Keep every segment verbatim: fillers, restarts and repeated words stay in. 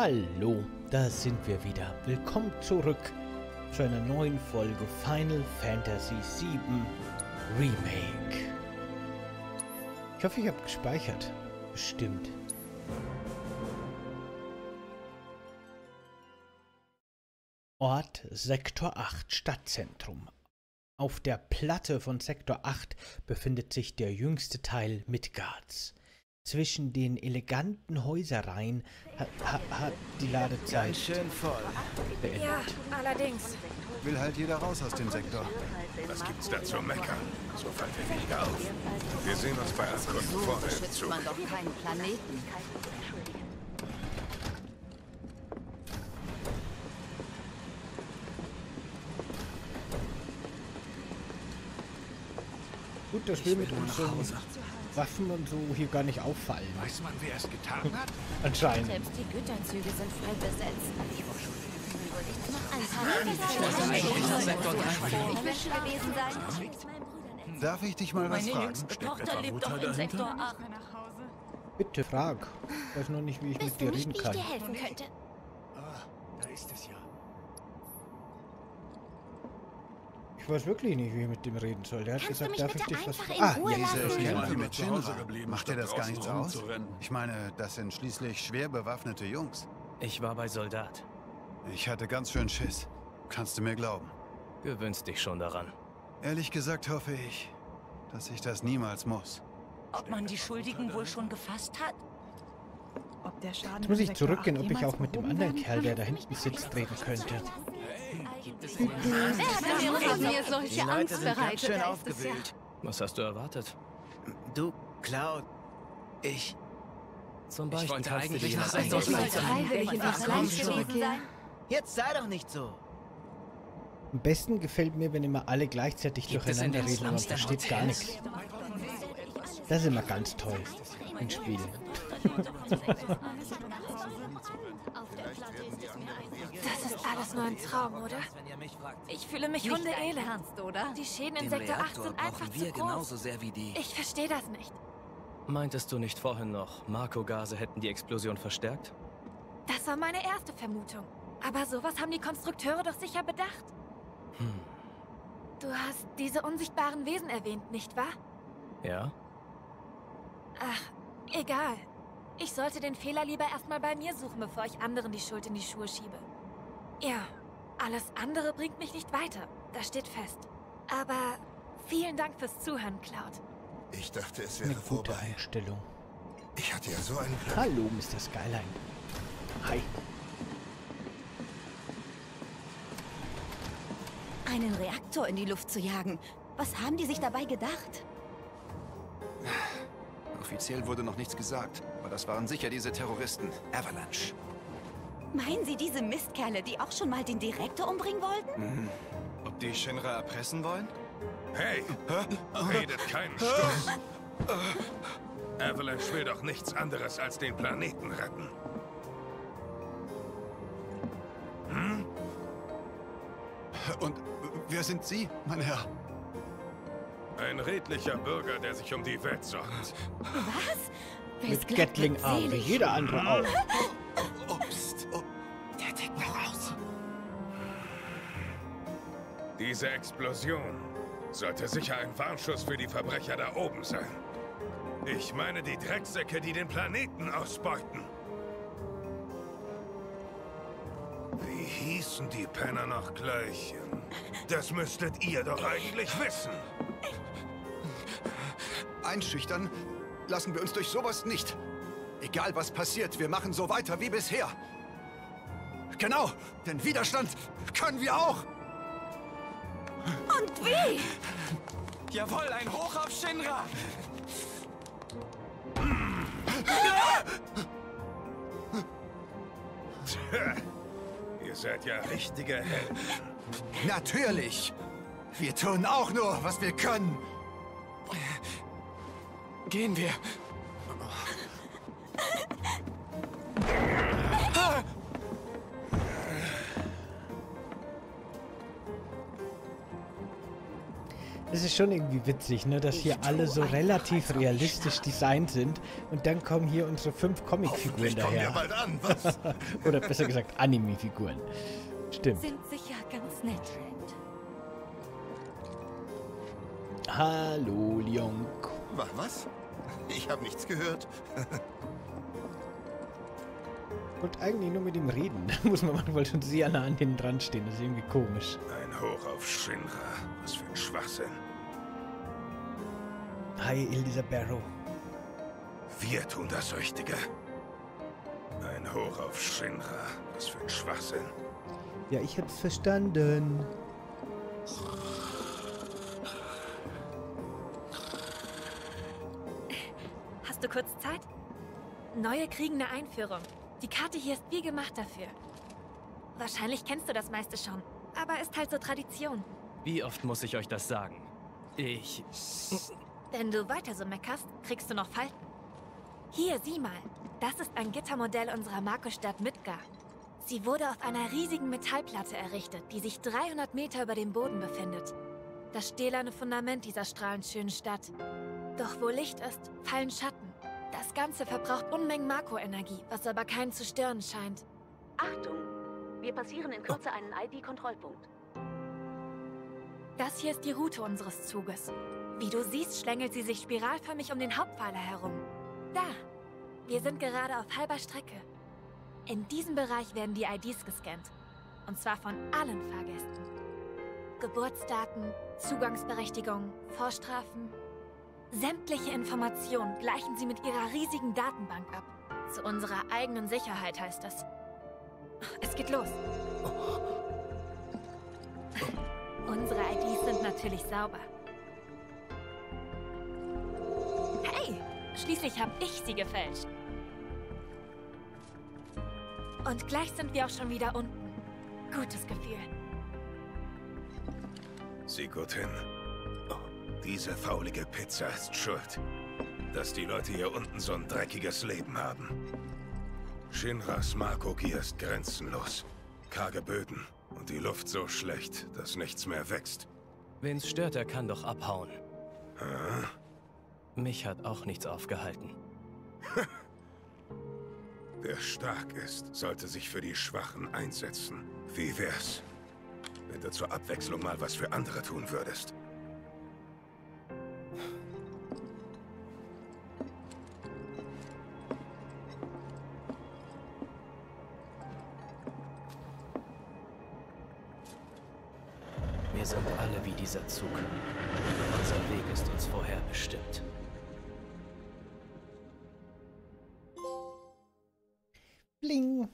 Hallo, da sind wir wieder. Willkommen zurück zu einer neuen Folge Final Fantasy sieben Remake. Ich hoffe, ich habe gespeichert. Bestimmt. Ort Sektor acht, Stadtzentrum. Auf der Platte von Sektor acht befindet sich der jüngste Teil Midgards. Zwischen den eleganten Häuserreihen hat, hat, hat die Ladezeit Ganz schön voll. beendet. Ja, allerdings. Will halt jeder raus aus dem Sektor. Was gibt's da zu meckern? So fällt er nicht auf. Wir sehen uns bei Ankunft So vorher beschützt zu. man doch keinen Planeten. Gut, dass wir mit unseren Waffen und so hier gar nicht auffallen. Weiß man, wer es getan hat? Anscheinend. Selbst die Güterzüge sind frei besetzt. gewesen sein. Darf ich dich mal was Meine fragen? jüngste Tochter lebt doch in Sektor acht. Bitte frag. Ich weiß noch nicht, wie ich mit Weißt du dir nicht, reden wie ich kann. dir helfen könnte? Da ist es ja. Ich weiß wirklich nicht, wie ich mit dem reden soll. Der hat Kannst du gesagt, mich darf ich bitte dich was einfach fragen? in Ah, Ruhe ja, lassen? Diese Ja, Kämpfe mit zu Hause Shinra, geblieben, macht dir statt das gar nichts draußen aus? rumzurennen. Ich meine, das sind schließlich schwer bewaffnete Jungs. Ich war bei Soldat. Ich hatte ganz schön Schiss. Kannst du mir glauben? Gewöhnst dich schon daran. Ehrlich gesagt hoffe ich, dass ich das niemals muss. Ob man die Schuldigen wohl schon gefasst hat? Ob der Schaden Jetzt muss im ich Sektor zurückgehen, acht ob ich jemals auch mit dem behoben anderen werden Kerl, kann? der da hinten sitzt, reden könnte. Wer hat mir solche Die Angst Leute sind ganz bereitet? schön Da ist es ja. aufgewühlt. Was hast du erwartet? Du, Cloud, ich... Zum Ich Beispiel wollte kannst du eigentlich dir nach das Sektor Sektor Ich sollte freiwillig in Ach, dieses komm Land schon. gewesen sein. Jetzt sei doch nicht so. Am besten gefällt mir, wenn immer alle gleichzeitig Gibt es in durcheinander den reden und man Slums denn versteht gar Hotels? nichts. Das ist immer ganz toll in Spielen. Das ist alles nur ein Traum, oder? Wenn ihr mich fragt, Ich fühle mich Nicht hundeelend. dein Ernst, oder? Die Schäden in den Sektor acht Reaktor sind einfach brauchen zu wir groß. genauso sehr wie die. Ich verstehe das nicht. Meintest du nicht vorhin noch, Marco-Gase hätten die Explosion verstärkt? Das war meine erste Vermutung. Aber sowas haben die Konstrukteure doch sicher bedacht. Hm. Du hast diese unsichtbaren Wesen erwähnt, nicht wahr? Ja? Ach, egal. Ich sollte den Fehler lieber erstmal bei mir suchen, bevor ich anderen die Schuld in die Schuhe schiebe. Ja, alles andere bringt mich nicht weiter. Das steht fest. Aber vielen Dank fürs Zuhören, Cloud. Ich dachte, es Eine wäre gute vorbei. Einstellung. Ich hatte ja so einen Plan. Hallo, Mister Skyline. Hi. Einen Reaktor in die Luft zu jagen. Was haben die sich dabei gedacht? Offiziell wurde noch nichts gesagt, aber das waren sicher diese Terroristen. Avalanche. Meinen Sie diese Mistkerle, die auch schon mal den Direktor umbringen wollten? Ob die Shinra erpressen wollen? Hey, redet keinen Stuss. Avalanche will doch nichts anderes als den Planeten retten. Und wer sind Sie, mein Herr? Ein redlicher Bürger, der sich um die Welt sorgt. Was? Wer Mit ist glatt Gatling-Arm, wie glückselig? jeder andere auch. Obst. Oh. Der tickt noch aus. Diese Explosion sollte sicher ein Warnschuss für die Verbrecher da oben sein. Ich meine die Drecksäcke, die den Planeten ausbeuten. Wie hießen die Penner noch gleich? Das müsstet ihr doch eigentlich wissen. Einschüchtern lassen wir uns durch sowas nicht. Egal was passiert, wir machen so weiter wie bisher. Genau, denn Widerstand können wir auch. Und wie? Jawohl, ein Hoch auf Shinra! Tja, ihr seid ja richtige Helden. Natürlich. Wir tun auch nur, was wir können. Gehen wir. Es ist schon irgendwie witzig, ne, dass hier alle so relativ realistisch designt sind und dann kommen hier unsere fünf Comicfiguren daher. Bald an, was? Oder besser gesagt Anime-Figuren. Stimmt. Sind sicher ganz nett. Hallo, Leon. Was? Ich habe nichts gehört. Und eigentlich nur mit ihm reden. Da muss man manchmal schon sehr nah an den dran stehen. Das ist irgendwie komisch. Ein Hoch auf Shinra. Was für ein Schwachsinn. Hi, Elisa Barrow. Wir tun das Süchtige. Ein Hoch auf Shinra. Was für ein Schwachsinn. Ja, ich hab's verstanden. Hast du kurz Zeit? Neue kriegen eine Einführung. Die Karte hier ist wie gemacht dafür. Wahrscheinlich kennst du das meiste schon, aber ist halt so Tradition. Wie oft muss ich euch das sagen? Ich... Wenn du weiter so meckerst, kriegst du noch Falten. Hier, sieh mal. Das ist ein Gittermodell unserer Marco-Stadt Midgar. Sie wurde auf einer riesigen Metallplatte errichtet, die sich dreihundert Meter über dem Boden befindet. Das stählerne Fundament dieser strahlend schönen Stadt. Doch wo Licht ist, fallen Schatten. Das Ganze verbraucht Unmengen Marco-Energie, was aber keinen zu stören scheint. Achtung! Wir passieren in Kürze einen I D-Kontrollpunkt. Das hier ist die Route unseres Zuges. Wie du siehst, schlängelt sie sich spiralförmig um den Hauptpfeiler herum. Da! Wir sind gerade auf halber Strecke. In diesem Bereich werden die I Ds gescannt. Und zwar von allen Fahrgästen. Geburtsdaten, Zugangsberechtigung, Vorstrafen. Sämtliche Informationen gleichen sie mit ihrer riesigen Datenbank ab. Zu unserer eigenen Sicherheit heißt es. Es geht los. Unsere I Ds sind natürlich sauber. Hey, schließlich habe ich sie gefälscht. Und gleich sind wir auch schon wieder unten. Gutes Gefühl. Sieh gut hin. Diese faulige Pizza ist schuld, dass die Leute hier unten so ein dreckiges Leben haben. Shinras Marco-Gier ist grenzenlos. Karge Böden und die Luft so schlecht, dass nichts mehr wächst. Wen's stört, er kann doch abhauen. Ah? Mich hat auch nichts aufgehalten. Wer stark ist, sollte sich für die Schwachen einsetzen. Wie wär's, wenn du zur Abwechslung mal was für andere tun würdest? Wir sind alle wie dieser Zug. Unser Weg ist uns vorher bestimmt. Bling.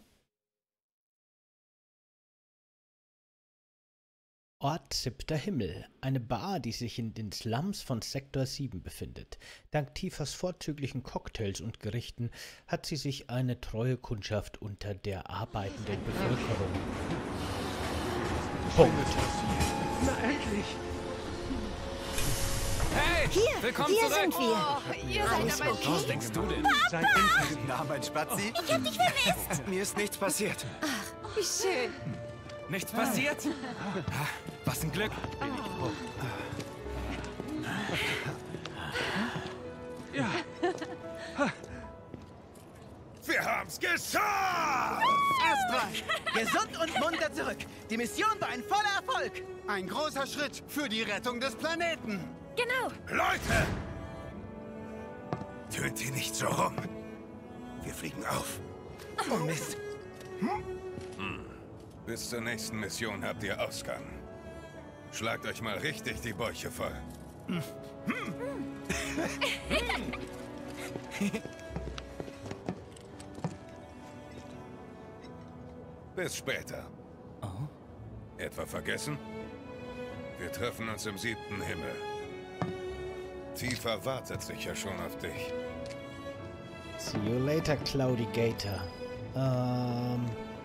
Ort Siebter Himmel. Eine Bar, die sich in den Slums von Sektor sieben befindet. Dank Tiefas vorzüglichen Cocktails und Gerichten hat sie sich eine treue Kundschaft unter der arbeitenden Bevölkerung. Punkt. Na endlich! Hey! Hier, Willkommen hier zurück! sind wir. Oh, ihr seid Alles aber okay? Was denkst du denn? Seid Na, mein Spazi. Ich hab dich vermisst. Mir ist nichts passiert. Wie schön. Nichts passiert? Was ein Glück! Ja, Wir haben's geschafft! Astra, gesund und munter zurück. Die Mission war ein voller Erfolg. Ein großer Schritt für die Rettung des Planeten. Genau. Leute! Tönt ihr nicht so rum. Wir fliegen auf. Oh Mist. Bis zur nächsten Mission habt ihr Ausgang. Schlagt euch mal richtig die Bäuche voll. Bis später. Oh? Etwa vergessen? Wir treffen uns im siebten Himmel. Tifa wartet sicher schon auf dich. See you later, Cloudy Gator. Ähm...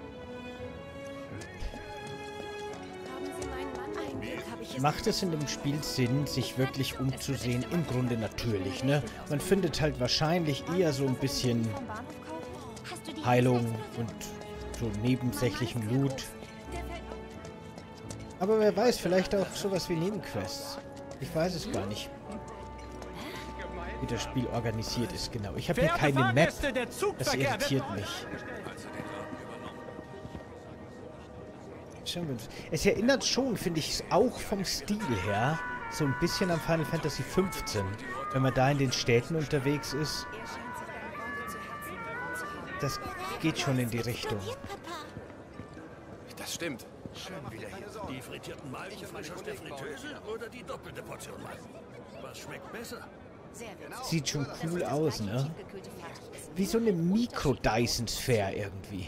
Macht es in dem Spiel Sinn, sich wirklich umzusehen? Im Grunde natürlich, ne? Man findet halt wahrscheinlich eher so ein bisschen Heilung und so nebensächlichen Loot. Aber wer weiß, vielleicht auch sowas wie Nebenquests. Ich weiß es gar nicht, wie das Spiel organisiert ist, genau. Ich habe hier keine Map. Das irritiert mich. Es erinnert schon, finde ich, auch vom Stil her, so ein bisschen an Final Fantasy fünfzehn. Wenn man da in den Städten unterwegs ist. Das geht schon in die Richtung. Das stimmt. Schön wieder hier. Die frittierten Malven frisch aus der Fritteuse oder die doppelte Portion Malven? Was schmeckt besser? Sieht schon cool aus, ne? Wie so eine Mikro-Dyson-Sphere irgendwie.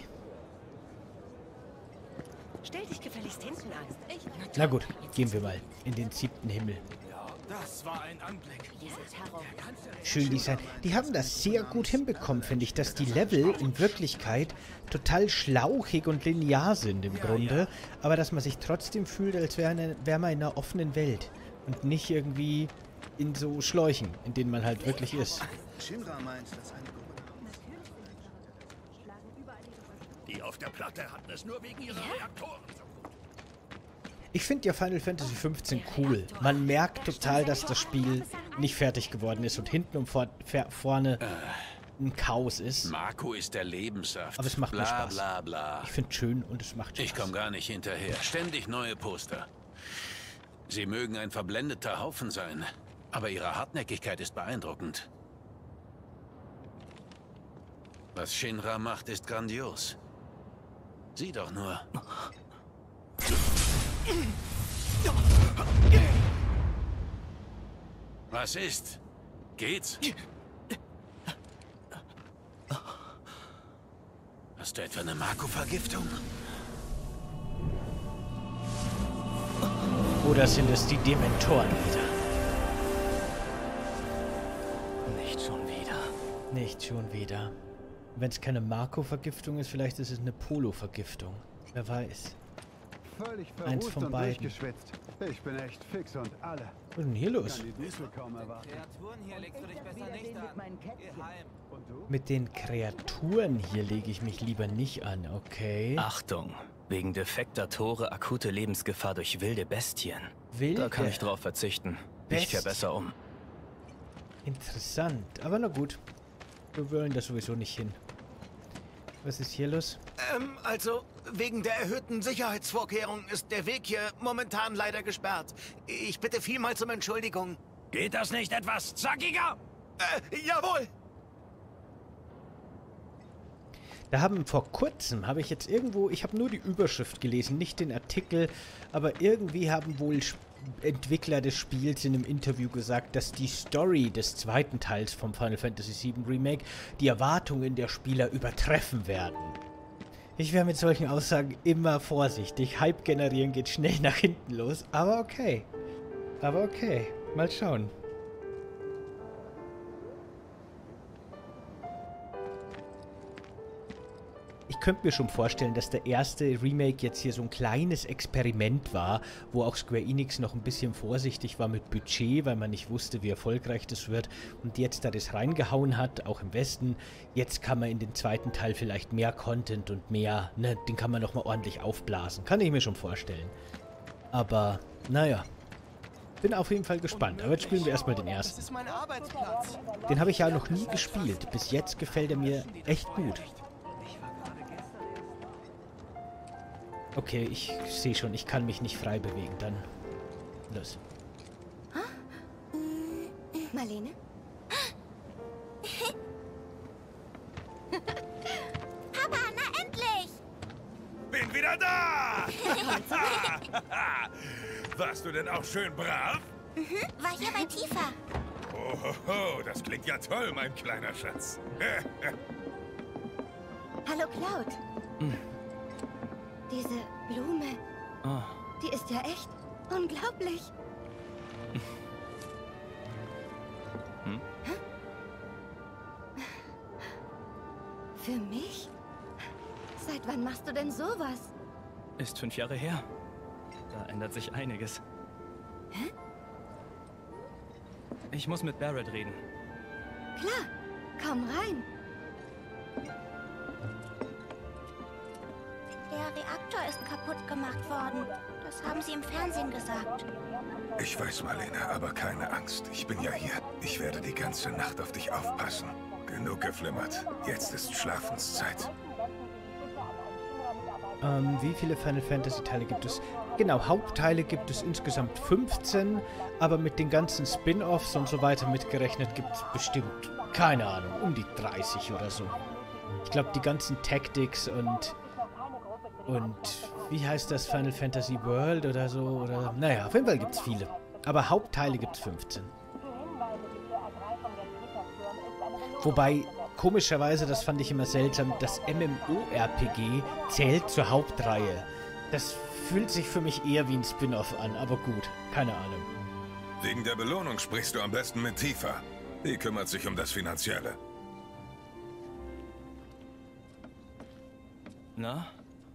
Stell dich gefälligst hinten an. Na gut, gehen wir mal in den siebten Himmel. Das war ein Anblick. Schön Design. Die haben das sehr gut hinbekommen, finde ich, dass die Level in Wirklichkeit total schlauchig und linear sind im Grunde, aber dass man sich trotzdem fühlt, als wäre wär man in einer offenen Welt und nicht irgendwie in so Schläuchen, in denen man halt wirklich ist. Die auf der Platte hatten es nur wegen ihrer Reaktoren. Ich finde ja Final Fantasy fünfzehn cool. Man merkt total, dass das Spiel nicht fertig geworden ist und hinten und vor, vorne ein Chaos ist. Marco ist der Lebenssaft. Aber es macht bla, mir Spaß. Bla, bla. Ich finde es schön und es macht Spaß. Ich komme gar nicht hinterher. Ständig neue Poster. Sie mögen ein verblendeter Haufen sein, aber ihre Hartnäckigkeit ist beeindruckend. Was Shinra macht, ist grandios. Sieh doch nur. Was ist? Geht's? Hast du etwa eine Marco-Vergiftung? Oder sind es die Dementoren wieder? Nicht schon wieder. Nicht schon wieder. Wenn es keine Marco-Vergiftung ist, vielleicht ist es eine Polo-Vergiftung. Wer weiß. Völlig Eins von und beiden. durchgeschwitzt. Ich bin echt fix und alle. Was ist denn hier los? Kann die Diesel kaum erwarten. Kreaturen hier legst du dich besser nicht an. Geh heim. Und du? Mit den Kreaturen hier lege ich mich lieber nicht an, okay? Achtung, wegen defekter Tore akute Lebensgefahr durch wilde Bestien. Wilde? Da kann ich drauf verzichten. Ich kehre besser um. Interessant, aber na gut. Wir wollen das sowieso nicht hin. Was ist hier los? Ähm, also, wegen der erhöhten Sicherheitsvorkehrungen ist der Weg hier momentan leider gesperrt. Ich bitte vielmals um Entschuldigung. Geht das nicht etwas zackiger? Äh, jawohl! Da haben vor kurzem, habe ich jetzt irgendwo, ich habe nur die Überschrift gelesen, nicht den Artikel, aber irgendwie haben wohl Entwickler des Spiels in einem Interview gesagt, dass die Story des zweiten Teils vom Final Fantasy sieben Remake die Erwartungen der Spieler übertreffen werden. Ich wäre mit solchen Aussagen immer vorsichtig. Hype generieren geht schnell nach hinten los, aber okay. Aber okay, mal schauen. Ich könnte mir schon vorstellen, dass der erste Remake jetzt hier so ein kleines Experiment war, wo auch Square Enix noch ein bisschen vorsichtig war mit Budget, weil man nicht wusste, wie erfolgreich das wird. Und jetzt, da das reingehauen hat, auch im Westen, jetzt kann man in den zweiten Teil vielleicht mehr Content und mehr, ne, den kann man nochmal ordentlich aufblasen. Kann ich mir schon vorstellen. Aber, naja. Bin auf jeden Fall gespannt. Aber jetzt spielen wir erstmal den ersten. Das ist mein Arbeitsplatz. Den habe ich ja noch nie gespielt. Bis jetzt gefällt er mir echt gut. Okay, ich sehe schon, ich kann mich nicht frei bewegen. Dann los. Marlene? Papa, na endlich! Bin wieder da! Warst du denn auch schön brav? Mhm, war hier bei Tifa. Oh, das klingt ja toll, mein kleiner Schatz. Hallo, Cloud. Hm. Diese Blume, Oh. die ist ja echt unglaublich. Hm? Für mich? Seit wann machst du denn sowas? Ist fünf Jahre her. Da ändert sich einiges. Hä? Ich muss mit Barrett reden. Klar, komm rein. Der Reaktor ist kaputt gemacht worden. Das haben sie im Fernsehen gesagt. Ich weiß, Marlene, aber keine Angst. Ich bin ja hier. Ich werde die ganze Nacht auf dich aufpassen. Genug geflimmert. Jetzt ist Schlafenszeit. Ähm, wie viele Final Fantasy Teile gibt es? Genau, Hauptteile gibt es insgesamt fünfzehn, aber mit den ganzen Spin-Offs und so weiter mitgerechnet gibt es bestimmt, keine Ahnung, um die dreißig oder so. Ich glaube, die ganzen Tactics und und wie heißt das, Final Fantasy World oder so, oder naja, auf jeden Fall gibt es viele. Aber Hauptteile gibt es fünfzehn. Wobei, komischerweise, das fand ich immer seltsam, das MMORPG zählt zur Hauptreihe. Das fühlt sich für mich eher wie ein Spin-Off an, aber gut, keine Ahnung. Wegen der Belohnung sprichst du am besten mit Tifa. Die kümmert sich um das Finanzielle. Na?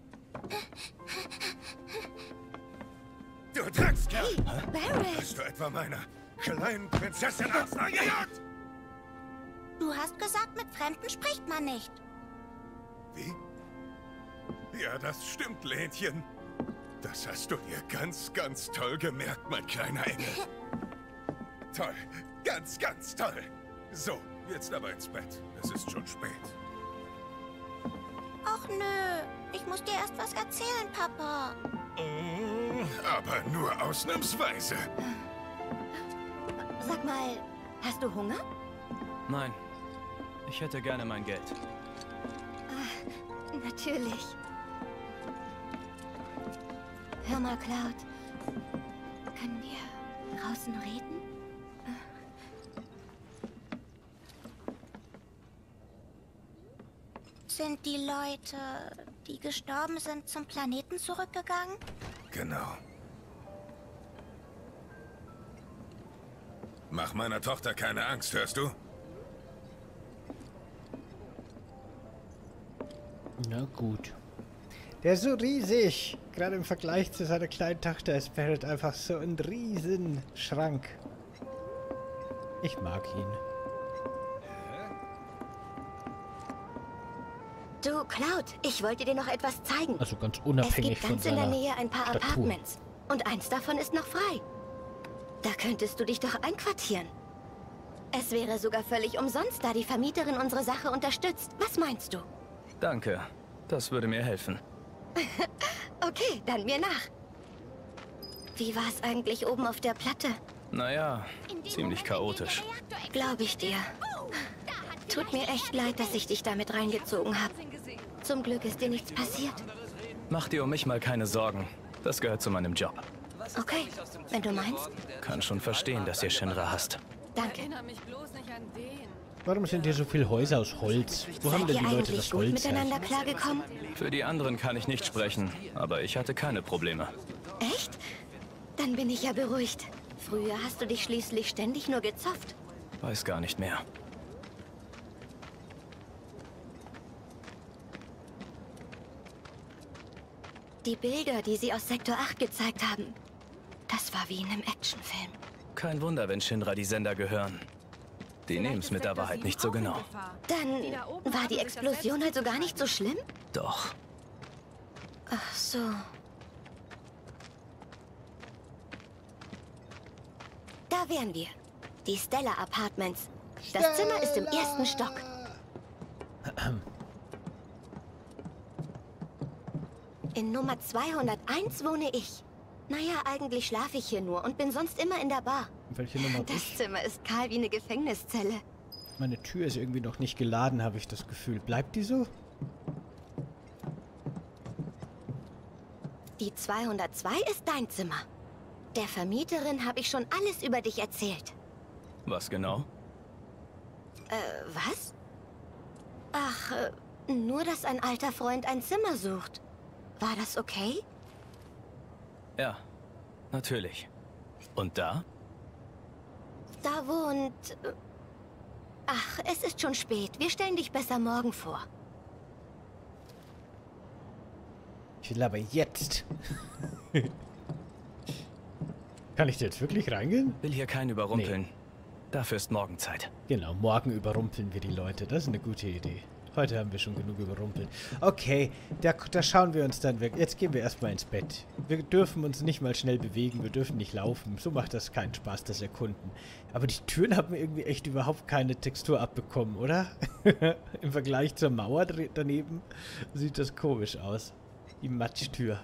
Du Dreckskerl! Hey, Barret! Bist du etwa meiner kleinen Prinzessin Angst eingejagt? Du hast gesagt, mit Fremden spricht man nicht. Wie? Ja, das stimmt, Lädchen. Das hast du dir ganz, ganz toll gemerkt, mein kleiner Engel. Toll. Ganz, ganz toll. So, jetzt aber ins Bett. Es ist schon spät. Ach nö, ich muss dir erst was erzählen, Papa. Aber nur ausnahmsweise. Sag mal, hast du Hunger? Nein. Ich hätte gerne mein Geld. Ah, natürlich. Hör mal, Cloud. Können wir draußen reden? Sind die Leute, die gestorben sind, zum Planeten zurückgegangen? Genau. Mach meiner Tochter keine Angst, hörst du? Na gut. Der ist so riesig. Gerade im Vergleich zu seiner kleinen Tochter ist Barret einfach so ein riesen Schrank. Ich mag ihn. Du, Cloud, ich wollte dir noch etwas zeigen. Also ganz unabhängig von seiner Es gibt ganz in der Nähe ein paar Statur. Apartments. Und eins davon ist noch frei. Da könntest du dich doch einquartieren. Es wäre sogar völlig umsonst, da die Vermieterin unsere Sache unterstützt. Was meinst du? Danke. Das würde mir helfen. Okay, dann mir nach. Wie war es eigentlich oben auf der Platte? Naja, ziemlich chaotisch. Glaube ich dir. Tut mir echt leid, dass ich dich damit reingezogen habe. Zum Glück ist dir nichts passiert. Mach dir um mich mal keine Sorgen. Das gehört zu meinem Job. Okay, wenn du meinst. Kann schon verstehen, dass ihr Shinra hasst. Danke. Warum sind hier so viele Häuser aus Holz? Wo haben denn die Leute das Holz miteinander klargekommen? Für die anderen kann ich nicht sprechen, aber ich hatte keine Probleme. Echt? Dann bin ich ja beruhigt. Früher hast du dich schließlich ständig nur gezopft. Weiß gar nicht mehr. Die Bilder, die sie aus Sektor acht gezeigt haben, das war wie in einem Actionfilm. Kein Wunder, wenn Shinra die Sender gehören. Die nehmen es mit der Wahrheit nicht so genau. Dann war die Explosion also gar nicht so schlimm? Doch. Ach so. Da wären wir. Die Stella Apartments. Das Zimmer ist im ersten Stock. In Nummer zweihunderteins wohne ich. Naja, eigentlich schlafe ich hier nur und bin sonst immer in der Bar. Welche Nummer? Das Zimmer ist kahl wie eine Gefängniszelle. Meine Tür ist irgendwie noch nicht geladen, habe ich das Gefühl. Bleibt die so? Die zweihundertzwei ist dein Zimmer. Der Vermieterin habe ich schon alles über dich erzählt. Was genau? Äh, was? Ach, äh, nur, dass ein alter Freund ein Zimmer sucht. War das okay? Ja, natürlich. Und da? Da wohnt... Ach, es ist schon spät. Wir stellen dich besser morgen vor. Ich will aber jetzt. Kann ich da jetzt wirklich reingehen? Will hier keinen überrumpeln. Nee. Dafür ist morgen Zeit. Genau, morgen überrumpeln wir die Leute. Das ist eine gute Idee. Heute haben wir schon genug überrumpelt. Okay, da, da schauen wir uns dann weg. Jetzt gehen wir erstmal ins Bett. Wir dürfen uns nicht mal schnell bewegen. Wir dürfen nicht laufen. So macht das keinen Spaß, das Erkunden. Aber die Türen haben irgendwie echt überhaupt keine Textur abbekommen, oder? Im Vergleich zur Mauer daneben sieht das komisch aus. Die Matsch-Tür.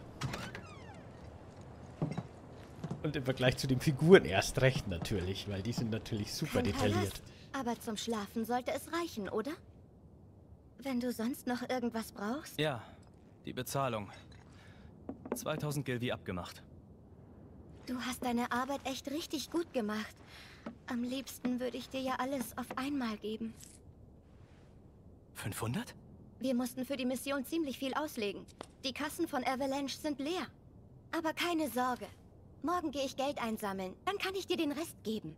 Und im Vergleich zu den Figuren erst recht natürlich, weil die sind natürlich super detailliert. Aber zum Schlafen sollte es reichen, oder? Wenn du sonst noch irgendwas brauchst? Ja, die Bezahlung. zweitausend Gil wie abgemacht. Du hast deine Arbeit echt richtig gut gemacht. Am liebsten würde ich dir ja alles auf einmal geben. fünfhundert? Wir mussten für die Mission ziemlich viel auslegen. Die Kassen von Avalanche sind leer. Aber keine Sorge. Morgen gehe ich Geld einsammeln. Dann kann ich dir den Rest geben.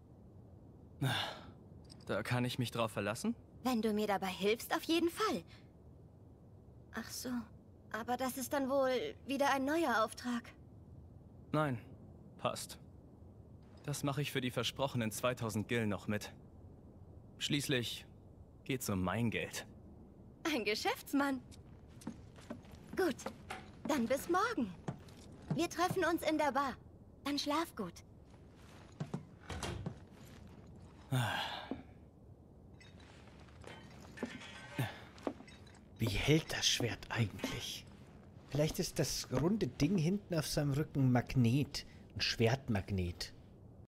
Da kann ich mich drauf verlassen? Wenn du mir dabei hilfst, auf jeden Fall. Ach so. Aber das ist dann wohl wieder ein neuer Auftrag. Nein, passt. Das mache ich für die versprochenen zweitausend Gil noch mit. Schließlich geht's um mein Geld. Ein Geschäftsmann. Gut, dann bis morgen. Wir treffen uns in der Bar. Dann schlaf gut. Wie hält das Schwert eigentlich? Vielleicht ist das runde Ding hinten auf seinem Rücken Magnet. Ein Schwertmagnet.